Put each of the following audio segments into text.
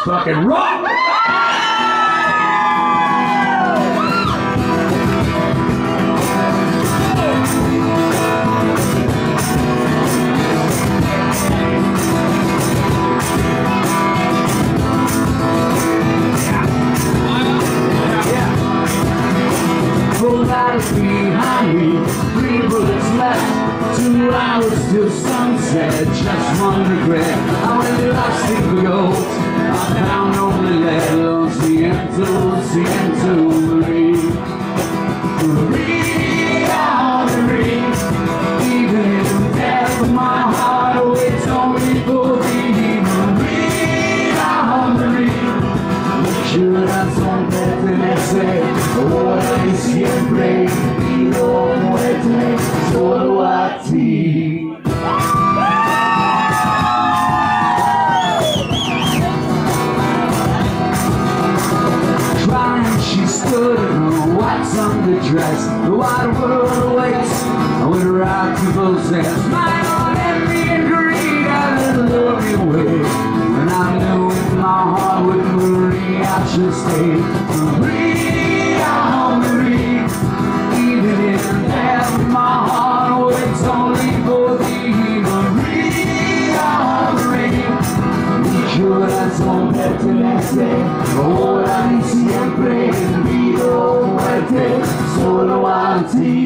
fucking rock! Behind me, 3 bullets left, 2 hours till sunset, just one regret. I went lost in the ghost, I found only lead, lost the Siento, Marie. Marie, oh Marie, even in death of my heart waits only for thee. Marie, oh Marie, should I son pertenece, ahora y siempre. Solo a ti. Crying, she stood in her white Sunday dress. The wide world awaits with her out to possess. My own envy and greed out of the lovely way. When I knew in my heart with Marie I should stay. Marie, oh Marie, even in death my heart waits only for thee. Marie, oh Marie, mi corazón pertenece ahora y siempre, vida o muerte, solo a ti.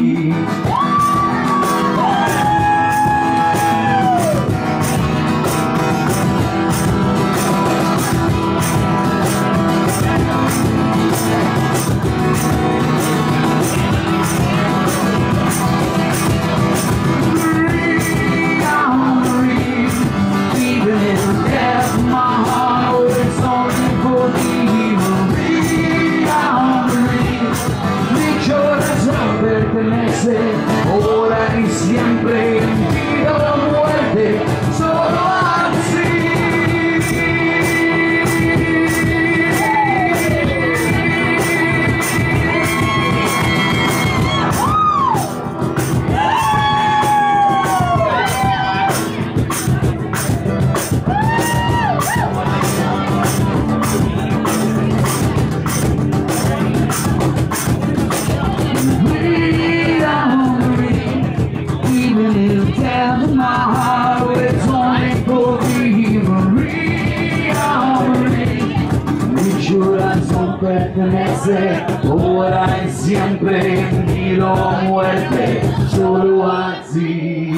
Ahora y siempre, en vida o muerte, solo así. My heart waits only for thee. Marie, oh Marie, mi corazón pertenece ahora y siempre, en vida o muerte, solo a ti.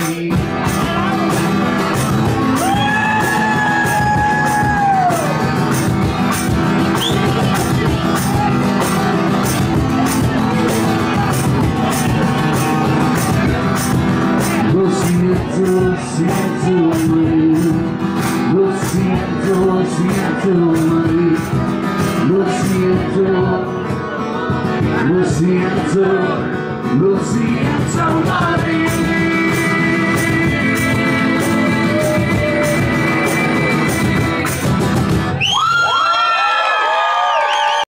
Lo siento, Marie. Lo siento, Marie. Lo siento, Marie.